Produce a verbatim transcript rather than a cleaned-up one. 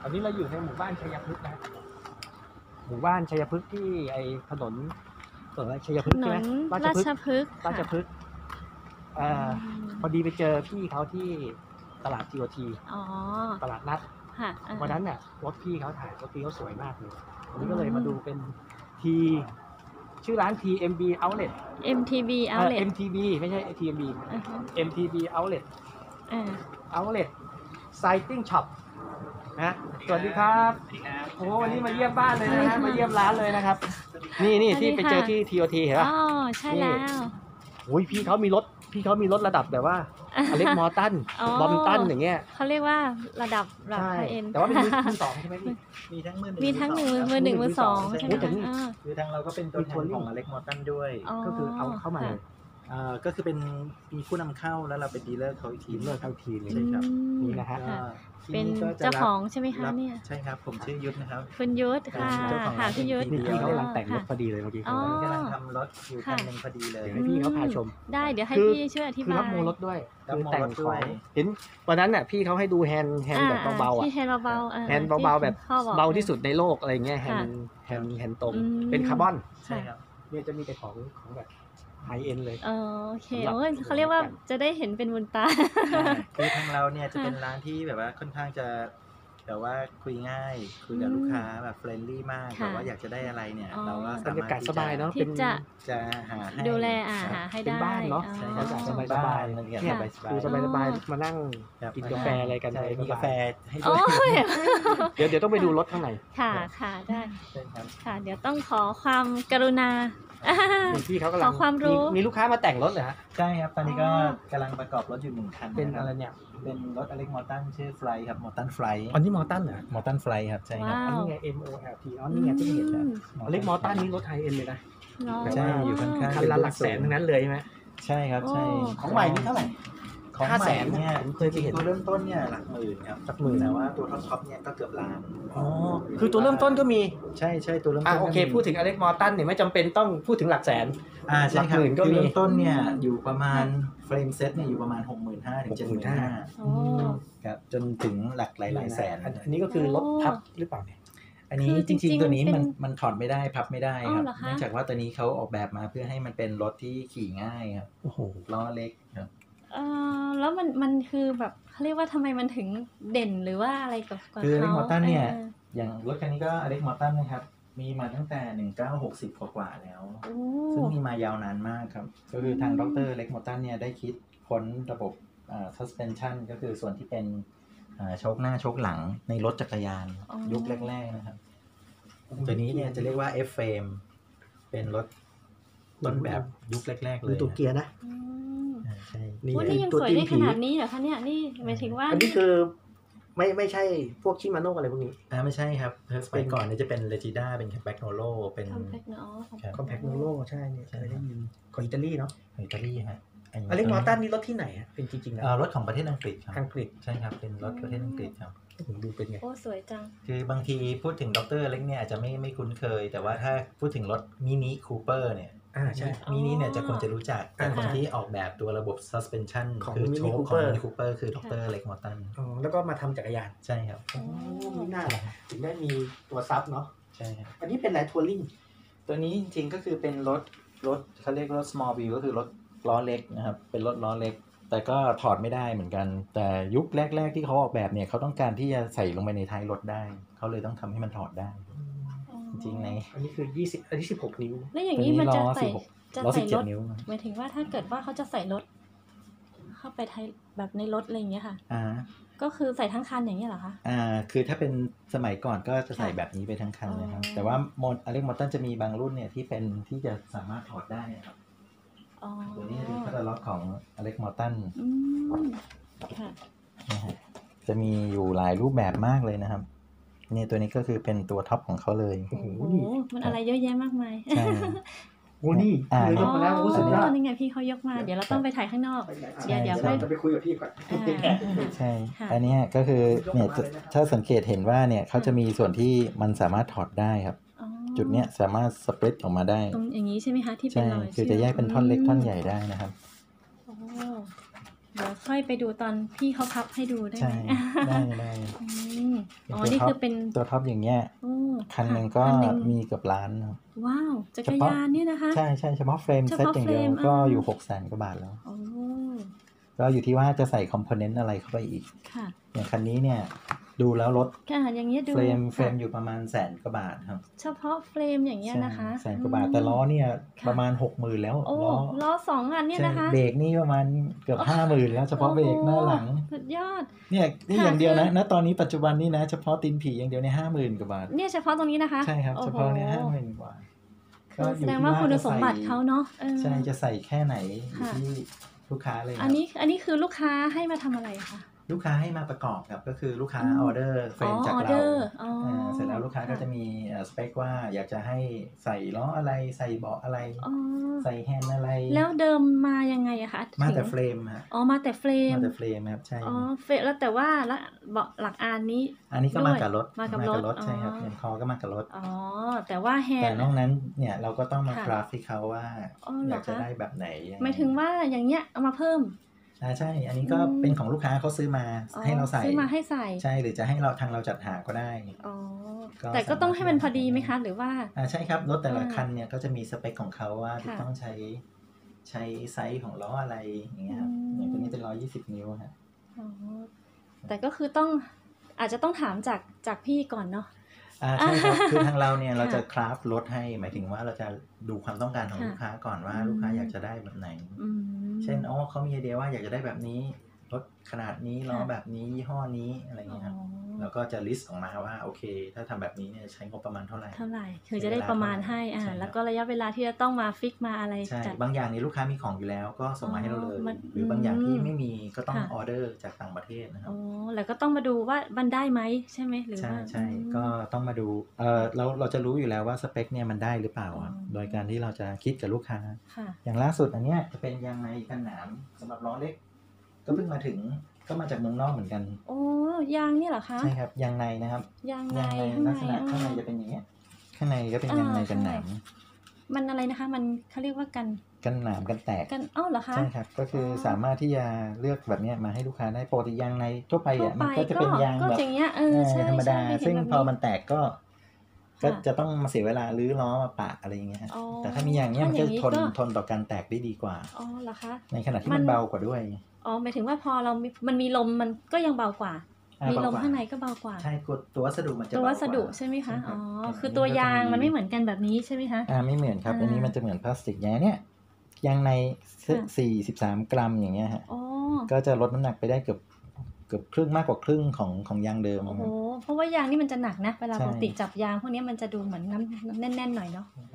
ตอนนี้เราอยู่ในหมู่บ้านชัยพฤกษ์นะหมู่บ้านชัยพฤกษ์ที่ไอถนนถนนชัยพฤกษ์ใช่ไหมราชพฤกษ์ราชพฤกษ์อ่าพอดีไปเจอพี่เขาที่ตลาดทีโอทีตลาดนัดวันนั้นเนี่ยรถพี่เขาถ่ายรถพี่เขาสวยมากเลยวันนี้ก็เลยมาดูเป็นทีชื่อร้าน ที เอ็ม บี Outlet เอ็ม ที บี Outlet เอ็ม ที บี ไม่ใช่ ที เอ็ม บี เอ็ม ที บี Outlet Outlet Sighting Shop นะสวัสดีครับโอ้วันนี้มาเยี่ยมบ้านเลยนะฮะมาเยี่ยมร้านเลยนะครับนี่นี่ที่ไปเจอที่ ที โอ ที เห็นป่ะอ๋อใช่แล้วโอ้ยพี่เขามีรถพี่เขามีรถระดับแบบว่าอเล็กมอร์ตันบอมตันอย่างเงี้ยเขาเรียกว่าระดับระดับไฮเอ็นแต่ว่าเป็นมือสองใช่ไหมพี่มีทั้งมือหนึ่งมีทั้งหนึ่งมือหนึ่งมือสองใช่ไหมคือทางเราก็เป็นตัวแทนของอเล็กมอร์ตันด้วยก็คือเอาเข้ามาเลยอ่าก็คือเป็นมีผู้นำเข้าแล้วเราเป็นดีลเลอร์เขาอีกทีดีลเลอร์เข้าทีเลยใช่ครับนี่นะฮะเป็นเจ้าของใช่ไหมคะเนี่ยใช่ครับผมชื่อยุทธนะครับคุณยุทธค่ะค่ะพี่ยุทธนี่พี่เขากำลังแต่งรถพอดีเลยเมื่อกี้เขากำลังทำรถอยู่คันหนึ่งพอดีเลยให้พี่เขาพาชมได้เดี๋ยวให้พี่ช่วยอธิบายคือรับโมรถด้วยคือแต่งของเห็นวันนั้นน่ะพี่เขาให้ดูแฮนด์แฮนด์แบบเบาๆอ่ะแฮนด์เบาๆแฮนด์เบาๆแบบเบาที่สุดในโลกอะไรเงี้ยแฮนด์แฮนด์แฮนด์ตรงเป็นคาร์บอนใช่ครับเนี่ยจะมีแต่ของของแบบไฮเอ็นเลยโอเคโอ้ยเขาเรียกว่าจะได้เห็นเป็นบุญตาคือทางเราเนี่ยจะเป็นร้านที่แบบว่าค่อนข้างจะแต่ว่าคุยง่ายคุยกับลูกค้าแบบเฟรนลี่มากแต่ว่าอยากจะได้อะไรเนี่ยเราก็สามารถสบายเนาะที่จะจะหาให้ดูแลอาหาให้ได้บ้านเนาะสบายสบายเนี่ยคือสบายสบายมานั่งกินกาแฟอะไรกันมีกาแฟให้ด้วยเดี๋ยวเดี๋ยวต้องไปดูรถข้างในค่ะค่ะได้ค่ะเดี๋ยวต้องขอความกรุณาพี่เขากำลังความรู้มีลูกค้ามาแต่งรถเหรอฮะใช่ครับตอนนี้ก็กำลังประกอบรถอยู่หนึ่งคันเป็นอะไรเนี่ยเป็นรถอเล็กมอร์ตันชื่อไฟครับมอร์ตันไฟอันนี้มอร์ตันเหรอมอร์ตันไฟครับใช่ครับอันนี้ไง M O L T อ๋อนี่ไงที่เห็นแล้วอเล็กมอร์ตันนี่รถไฮเอ็นเลยนะใช่อยู่ค่อนข้างคันละหลักแสนทั้งนั้นเลยใช่ไหมใช่ครับใช่ของใหม่นี่เท่าไหร่ของใหม่เนี่ยผมเคยไปเห็นตัวเริ่มต้นเนี่ยหลักหมื่นครับหลักหมื่นแต่ว่าตัวท็อปๆเนี่ยก็เกือบล้านอ๋อคือตัวเริ่มต้นก็มีใช่ใช่ตัวเริ่มต้นโอเคพูดถึงอเล็กมอร์ตันเนี่ยไม่จำเป็นต้องพูดถึงหลักแสนอ่าใช่ครับหลักหมื่นก็มีเริ่มต้นเนี่ยอยู่ประมาณเฟรมเซ็ตเนี่ยอยู่ประมาณ หกหมื่นห้าพัน ถึง เจ็ดหมื่นห้าพัน ครับจนถึงหลักหลายๆแสนอันนี้ก็คือรถพับหรือเปล่าเนี่ยอันนี้จริงๆตัวนี้มันมันถอดไม่ได้พับไม่ได้ครับเนื่องจากว่าตัวนี้เขาออกแบบมาเพื่อให้มันเป็นรถที่ขี่ง่ายครับโอ้โหล้อเล็กครับเออแล้วมันมันคือแบบเขาเรียกว่าทำไมมันถึงเด่นหรือว่าอะไรกับเขาคืออเล็กมอร์ตันเนี่ยอย่างรถคันนี้ก็อเล็กมอร์ตันนะครับมีมาตั้งแต่หนึ่งพันเก้าร้อยหกสิบกว่าๆแล้วซึ่งมีมายาวนานมากครับก็คือทางดรอเล็กมอร์ตันเนี่ยได้คิดค้นระบบอ่า suspension ก็คือส่วนที่เป็นอ่าโชคหน้าโชคหลังในรถจักรยานยุคแรกๆนะครับตัวนี้เนี่ยจะเรียกว่า F-frame เป็นรถต้นแบบยุคแรกๆเลยตัวเกียร์นะใช่นี่ยังสวยได้ขนาดนี้เหรอคะเนี่ยนี่หมายถึงว่าอันนี้คือไม่ไม่ใช่พวกชิมาโน่อะไรพวกนี้อ่าไม่ใช่ครับสมัยก่อนเนี่ยจะเป็นเรจิด้าเป็นแคมแบ็กโนโลเป็นคอมแพคโนคอมแพคโนโลใช่เนี่ยเคยได้ยินของอิตาลีเนาะอิตาลีฮะอเล็กมอร์ตันนี่รถที่ไหนอ่ะเป็นจริงๆนะรถของประเทศอังกฤษครับอังกฤษใช่ครับเป็นรถประเทศอังกฤษครับผมดูเป็นไงโอ้สวยจังคือบางทีพูดถึงดรเล็กเนี่ยอาจจะไม่ไม่คุ้นเคยแต่ว่าถ้าพูดถึงรถมินิคูเปอร์เนี่ยอ่าใช่มินิเนี่ยจะควรจะรู้จักแต่คนที่ออกแบบตัวระบบ suspension คือโชคของมินิคูเปอร์คือดรเล็กมอร์ตันอ๋อแล้วก็มาทำจักรยานใช่ครับโอ้ไม่น่าหรอกถึงได้มีตัวซับเนาะใช่ครับอันนี้เป็นอะไรทัวริงตัวนี้จริงๆก็คือเป็นรถรถเขาเรียกรถ small wheel ก็คือรถล้อเล็กนะครับเป็นรถล้อเล็กแต่ก็ถอดไม่ได้เหมือนกันแต่ยุคแรกๆที่เขาออกแบบเนี่ยเขาต้องการที่จะใส่ลงไปในท้ายรถได้เขาเลยต้องทำให้มันถอดได้จริงๆในอันนี้คือยี่สิบอันนี้สิบหกนิ้วแล้วอย่างนี้มันจะใส่จะใส่รถหมายถึงว่าถ้าเกิดว่าเขาจะใส่รถเข้าไปท้ายแบบในรถอะไรอย่างเงี้ยค่ะอ่าก็คือใส่ทั้งคันอย่างเงี้ยเหรอคะอ่าคือถ้าเป็นสมัยก่อนก็จะใส่แบบนี้ไปทั้งคันเลยครับแต่ว่าโมอเล็กมอร์ตันจะมีบางรุ่นเนี่ยที่เป็นที่จะสามารถถอดได้ครับตัวนี้เป็นคาตาล็อกของอเล็กมอร์ตันจะมีอยู่หลายรูปแบบมากเลยนะครับนี่ตัวนี้ก็คือเป็นตัวท็อปของเขาเลยโอ้โหมันอะไรเยอะแยะมากมายใช่โอ้นี่ยกมาแล้วรู้สึกว่านี่ไงพี่เขายกมาเดี๋ยวเราต้องไปถ่ายข้างนอกเดี๋ยวเดี๋ยวจะไปคุยกับพี่ก่อนใช่อันนี้ก็คือเนี่ยถ้าสังเกตเห็นว่าเนี่ยเขาจะมีส่วนที่มันสามารถถอดได้ครับจุดเนี้ยสามารถสปลิตออกมาได้ตรงอย่างนี้ใช่ไหมคะที่เป็นรอยคือจะแยกเป็นท่อนเล็กท่อนใหญ่ได้นะครับโอ้เดี๋ยวค่อยไปดูตอนพี่เขาพับให้ดูได้ใช่ไหมได้ได้อืมอ๋อตัวนี่ท็อปคือเป็นตัวท็อปอย่างเงี้ยโอ้คันหนึ่งก็คันหนึ่งมีเกือบล้านครับว้าวจักรยานเนี่ยนะคะใช่ใช่เฉพาะเฟรมเฉเซตพาะอย่างเดียวเฟรมก็อ่าอยู่หกแสนกว่าบาทแล้วโอ้ก็อยู่ที่ว่าจะใส่คอมโพเนนต์อะไรเข้าไปอีกค่ะอย่างคันนี้เนี่ยดูแล้วรถค่ะอย่างเงี้ยดูเฟรมเฟรมค่ะอยู่ประมาณแสนกว่าบาทครับเฉพาะเฟรมอย่างเงี้ยนะคะใช่แสนกว่าบาทแต่ล้อเนี่ยค่ะประมาณหกหมื่นแล้วโอ้ล้อล้อสองอันเนี่ยใช่นะคะเบรกนี่ประมาณเกือบห้าหมื่นแล้วเฉพาะเบรกหน้าหลังโอ้สุดยอดเนี่ยนี่ค่ะอย่างเดียวนะคือณตอนนี้ปัจจุบันนี้นะเฉพาะตีนผีอย่างเดียวเนี่ยห้าหมื่นกว่าบาทเนี่ยเฉพาะตรงนี้นะคะใช่ครับโอ้โหเฉพาะเนี่ยห้าหมื่นกว่าคือแสดงว่าคุณสมบัติเขาเนาะเออใช่จะใส่แค่ไหนอยู่ค่ะที่ลูกค้าเลยคอัรันบนี้อันนี้คือลูกค้าให้มาทำอะไรคะลูกค้าให้มาประกอบครับก็คือลูกค้าอืมออเดอร์เฟรมจากอ๋อออเราเดอร์อ๋ออ่าเสร็จแล้วลูกค้าก็ค่ะจะมีเอ่อสเปคว่าอยากจะให้ใส่ล้ออะไรใส่เบาะอะไรอ๋อใส่แฮนด์อะไรแล้วเดิมมายังไงอะคะมาแต่ถึงเฟรมฮะอ๋อมาแต่เฟรมมาแต่เฟรมครับใช่อ๋อเฟรมแล้วแต่ว่าละเบาะหลักอานนี้อันนี้ก็มากับรถมากับรถใช่ครับอ๋อเงินคอก็มากับรถอ๋อแต่ว่าแฮแต่นด์นอกนั้นเนี่ยเราก็ต้องมาค่ะกราฟให้เขาว่าอ๋อเหรออยากจะคะได้แบบไหนยังไงหมายถึงว่าอย่างเงี้ยเอามาเพิ่มอ่าใช่ อันนี้ก็อืมเป็นของลูกค้าเขาซื้อมาอ๋อให้เราใส่ซื้อมาให้ใส่ใช่หรือจะให้เราทางเราจัดหาก็ได้อ๋อก็แต่ก็ต้องให้มันพอดีไหมสามารถคะ หรือว่าอ่าใช่ครับรถแต่ละอ่าคันเนี่ยก็จะมีสเปคของเขาว่าจะค่ะต้องใช้ใช้ไซส์ของล้ออะไรอย่างเงี้ยครับอืมอย่างตัวนี้เป็นล้อยี่สิบนิ้วฮะอ๋อแต่ก็คือต้องอาจจะต้องถามจากจากพี่ก่อนเนาะอ่าใช่ครับ คือทางเราเนี่ยค่ะเราจะคราฟรถให้หมายถึงว่าเราจะดูความต้องการของค่ะลูกค้าก่อนว่าอืมลูกค้าอยากจะได้แบบไหนอืมเช่นอ๋อเขามีไอเดียว่าอยากจะได้แบบนี้รถขนาดนี้ล้อค่ะแบบนี้ยี่ห้อนี้อะไรเงี้ยครับอ๋อแล้วก็จะลิสต์ออกมาว่าโอเค ถ้าทำแบบนี้เนี่ยใช้งบประมาณเท่าไหร่เท่าไหร่คือจะได้ประมาณให้อ่าใช่ครับแล้วก็ระยะเวลาที่จะต้องมาฟิกมาอะไรใช่จัดบางอย่างนี่ลูกค้ามีของอยู่แล้วก็ส่งมาให้เราเลยอ๋อมันหรือบางอย่างที่อืมไม่มีก็ต้องค่ะออเดอร์จากต่างประเทศนะครับอ๋อแล้วก็ต้องมาดูว่ามันได้ไหมใช่ไหมหรือใช่ว่าใช่อืมก็ต้องมาดูเออเราเราจะรู้อยู่แล้วว่าสเปคเนี่ยมันได้หรือเปล่าอะอ๋อโดยการที่เราจะคิดกับลูกค้าค่ะอย่างล่าสุดอันเนี้ยจะเป็นยางในกันหนามสำหรับล้อเล็ก ก็เพิ่งมาถึงก็มาจากเมืองนอกเหมือนกันโอ้ยางเนี่ยเหรอคะใช่ครับยางในนะครับยางในยางในข้างลัในกษณะข้างในอ่าจะเป็นอย่างเงี้ยข้างในก็เป็นอ่ายางในกันหนามมันอะไรนะคะ มันเขาเรียกว่ากันกันหนามกันแตกกันเอ้าเหรอคะใช่ครับก็คือออสามารถที่จะเลือกแบบเนี้ยมาให้ลูกค้าได้ปกติยางในทั่วไปทั่วอ่ะไปมันก็จะเป็นยางก็แบบอย่างเงี้ยเออเออใช่ธรรมดาใช่ซึ่งเห็นแบบพอมันแตกก็ ก็ค่ะจะต้องมาเสียเวลารื้อล้อมาปะอะไรอย่างเงี้ยฮะอ๋อแต่ถ้ามีอย่างเงี้ยมันก็ถ้าอย่างนี้ทนก็ทนต่อการแตกได้ดีกว่าอ๋อเหรอคะในขณะที่มัมัน นเบากว่าด้วยอ๋อหมายถึงว่าพอเรามีมันมีลมมันก็ยังเบากว่าอ่ามีลมเบกว่ข้างในก็เบากว่าใช่ตัวตัววัสดุมันจะตัวเบากาวัสดุใช่ไหมคะใช่อ๋อรับคือตัวยางมันไม่เหมือนกันแบบนี้ใช่ไหมคะอ่าไม่เหมือนครับอ่าอันนี้มันจะเหมือนพลาสติกอย่างเนี้ยยางในค่ะสี่สิบสามกรัมอย่างเงี้ยฮะอ๋อก็จะลดน้ำหนักไปได้เกือบเกือบครึ่งมากกว่าครึ่งของของยางเดิมโอ้อะโหครับเพราะว่ายางนี่มันจะหนักนะ เวลาใช่ปกติจับยางพวกนี้มันจะดูเหมือนน้ำน้ำแน่นๆหน่อยเนาะ